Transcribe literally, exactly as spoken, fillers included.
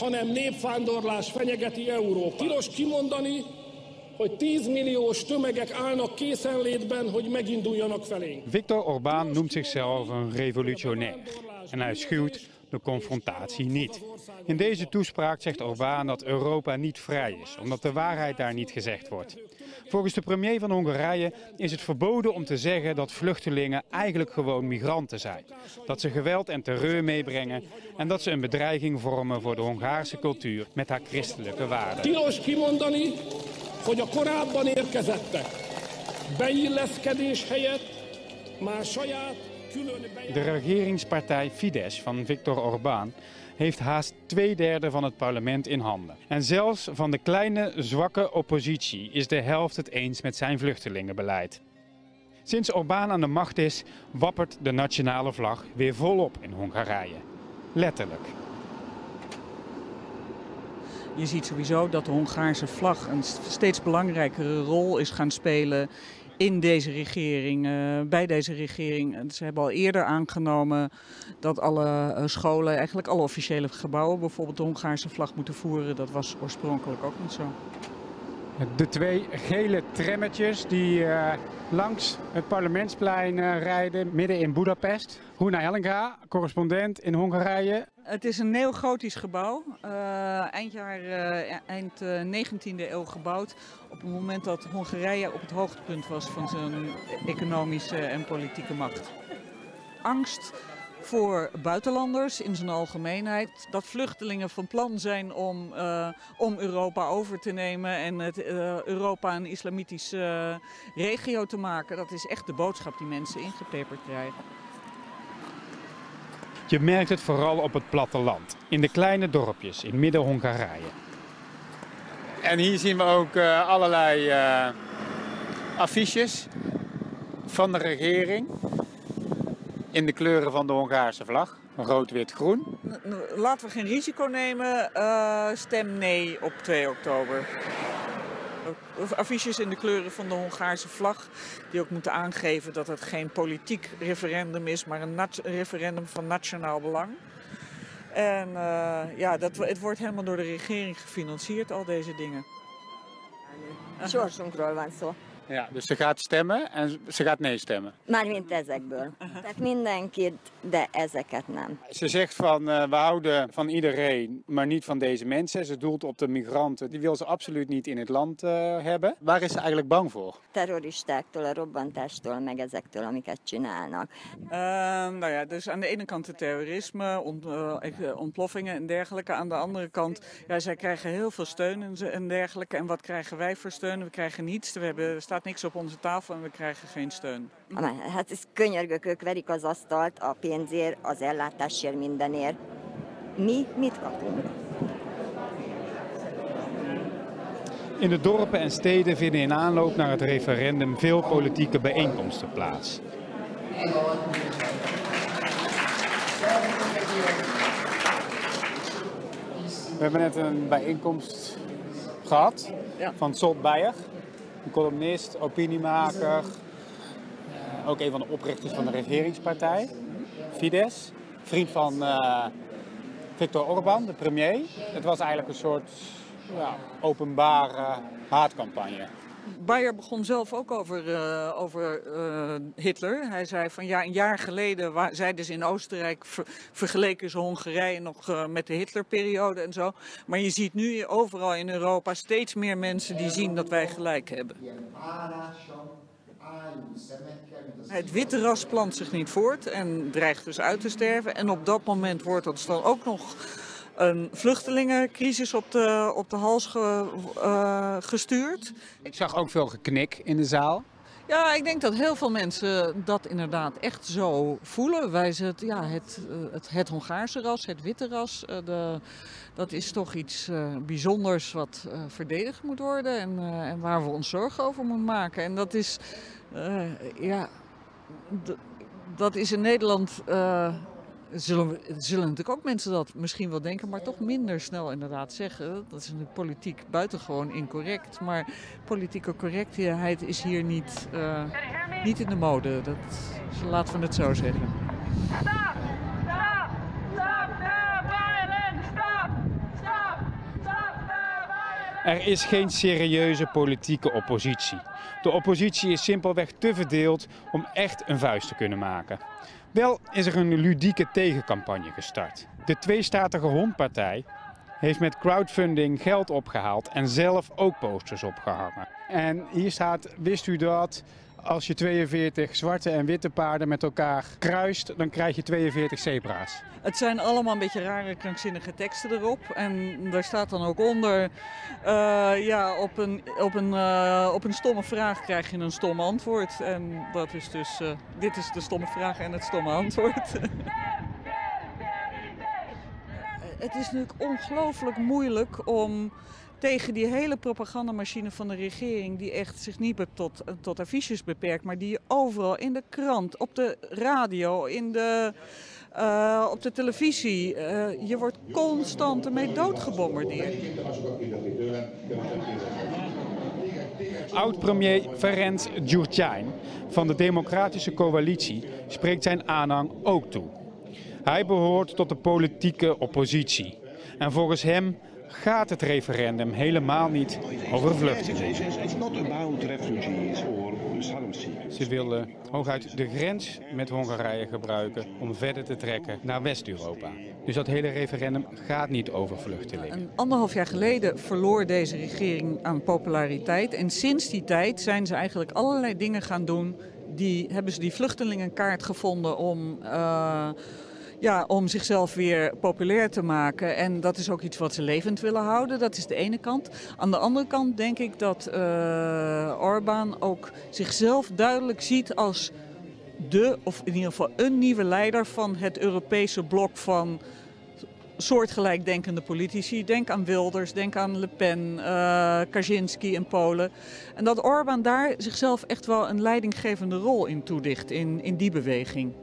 hanem népvándorlás fenyegeti Európát. Tilos kimondani, hogy tízmilliós tömegek állnak készenlétben, hogy meginduljanak felénk. Viktor Orbán noemt zichzelf een revolutionair en hij schuwt de confrontatie niet. In deze toespraak zegt Orbán dat Europa niet vrij is, omdat de waarheid daar niet gezegd wordt. Volgens de premier van Hongarije is het verboden om te zeggen dat vluchtelingen eigenlijk gewoon migranten zijn. Dat ze geweld en terreur meebrengen en dat ze een bedreiging vormen voor de Hongaarse cultuur met haar christelijke waarden. Tilos kimondani, hogy a korábban érkezettek beilleszkedés helyett már saját külön beilleszkedés. De regeringspartij Fidesz van Viktor Orbán heeft haast twee derde van het parlement in handen. En zelfs van de kleine, zwakke oppositie is de helft het eens met zijn vluchtelingenbeleid. Sinds Orbán aan de macht is, wappert de nationale vlag weer volop in Hongarije. Letterlijk. Je ziet sowieso dat de Hongaarse vlag een steeds belangrijkere rol is gaan spelen in deze regering, uh, bij deze regering. Ze hebben al eerder aangenomen dat alle uh, scholen, eigenlijk alle officiële gebouwen, bijvoorbeeld de Hongaarse vlag moeten voeren. Dat was oorspronkelijk ook niet zo. De twee gele trammetjes die uh, langs het parlementsplein uh, rijden, midden in Budapest. Runa Ellengra, correspondent in Hongarije. Het is een neogotisch gebouw, uh, eind, jaar, uh, eind uh, negentiende eeuw gebouwd. Op het moment dat Hongarije op het hoogtepunt was van zijn economische en politieke macht. Angst voor buitenlanders in zijn algemeenheid, dat vluchtelingen van plan zijn om, uh, om Europa over te nemen en het, uh, Europa een islamitische uh, regio te maken. Dat is echt de boodschap die mensen ingepeperd krijgen. Je merkt het vooral op het platteland, in de kleine dorpjes in midden-Hongarije. En hier zien we ook uh, allerlei uh, affiches van de regering in de kleuren van de Hongaarse vlag. Rood, wit, groen. Laten we geen risico nemen. Uh, stem nee op twee oktober. Affiches in de kleuren van de Hongaarse vlag die ook moeten aangeven dat het geen politiek referendum is, maar een referendum van nationaal belang. En uh, ja, dat, het wordt helemaal door de regering gefinancierd, al deze dingen. Sorsunkról van szó. Ja, dus ze gaat stemmen en ze gaat nee stemmen. Mármint ezekből. Tehát mindenkit, de ezeket nem. Ze zegt van uh, we houden van iedereen, maar niet van deze mensen. Ze doelt op de migranten. Die wil ze absoluut niet in het land uh, hebben. Waar is ze eigenlijk bang voor? Terroristáktól, a robbantástól, meg ezektől, amiket csinálnak. Uh, nou ja, dus aan de ene kant het terrorisme, ont, uh, ontploffingen en dergelijke. Aan de andere kant, ja, zij krijgen heel veel steun en, en dergelijke. En wat krijgen wij voor steun? We krijgen niets. We hebben, er staat niks op onze tafel en we krijgen geen steun. Hát ez könyörgök, ők verik az asztalt a pénzért, az ellátásért, mindenért. Mi mit kapunk? In de dorpen en steden vinden in aanloop naar het referendum veel politieke bijeenkomsten plaats. We hebben net een bijeenkomst gehad ja. van Zsolt Beijer. Een columnist, opiniemaker, ook een van de oprichters van de regeringspartij, Fidesz. Vriend van uh, Viktor Orbán, de premier. Het was eigenlijk een soort ja, openbare haatcampagne. Beijer begon zelf ook over, uh, over uh, Hitler. Hij zei van ja, een jaar geleden wa- zeiden ze in Oostenrijk, ver- vergeleken ze Hongarije nog uh, met de Hitlerperiode en zo. Maar je ziet nu overal in Europa steeds meer mensen die zien dat wij gelijk hebben. Het witte ras plant zich niet voort en dreigt dus uit te sterven. En op dat moment wordt dat dan ook nog een vluchtelingencrisis op de, op de hals ge, uh, gestuurd. Ik zag ook veel geknik in de zaal. Ja, ik denk dat heel veel mensen dat inderdaad echt zo voelen. Wij het, ja, het, het, het Hongaarse ras, het witte ras, de, dat is toch iets uh, bijzonders wat uh, verdedigd moet worden en, uh, en waar we ons zorgen over moeten maken. En dat is, uh, ja, d- dat is in Nederland... Uh, Zullen, zullen natuurlijk ook mensen dat misschien wel denken, maar toch minder snel inderdaad zeggen. Dat is in de politiek buitengewoon incorrect. Maar politieke correctheid is hier niet, uh, niet in de mode. Dat, laten we het zo zeggen. Stop! Stop! Stop! No violence! Stop! Stop! Er is geen serieuze politieke oppositie. De oppositie is simpelweg te verdeeld om echt een vuist te kunnen maken. Wel is er een ludieke tegencampagne gestart. De Tweestatige Hondpartij heeft met crowdfunding geld opgehaald en zelf ook posters opgehangen. En hier staat, wist u dat als je tweeënveertig zwarte en witte paarden met elkaar kruist, dan krijg je tweeënveertig zebra's. Het zijn allemaal een beetje rare, krankzinnige teksten erop. En daar staat dan ook onder, uh, ja, op een, op, een, uh, op een stomme vraag krijg je een stom antwoord. En dat is dus, uh, dit is de stomme vraag en het stomme antwoord. Het is natuurlijk ongelooflijk moeilijk om tegen die hele propagandamachine van de regering, die echt zich niet tot, tot affiches beperkt, maar die je overal in de krant, op de radio, in de, uh, op de televisie, uh, je wordt constant ermee doodgebombardeerd. Oud-premier Ferenc Gyurcsány van de Democratische Coalitie spreekt zijn aanhang ook toe. Hij behoort tot de politieke oppositie. En volgens hem gaat het referendum helemaal niet over vluchtelingen. Ze willen hooguit de grens met Hongarije gebruiken om verder te trekken naar West-Europa. Dus dat hele referendum gaat niet over vluchtelingen. Een anderhalf jaar geleden verloor deze regering aan populariteit. En sinds die tijd zijn ze eigenlijk allerlei dingen gaan doen. Die, hebben ze die vluchtelingenkaart gevonden om... Uh, Ja, om zichzelf weer populair te maken. En dat is ook iets wat ze levend willen houden. Dat is de ene kant. Aan de andere kant denk ik dat uh, Orbán ook zichzelf duidelijk ziet als de, of in ieder geval een nieuwe leider van het Europese blok van soortgelijk denkende politici. Denk aan Wilders, denk aan Le Pen, uh, Kaczynski in Polen. En dat Orbán daar zichzelf echt wel een leidinggevende rol in toedicht, in, in die beweging.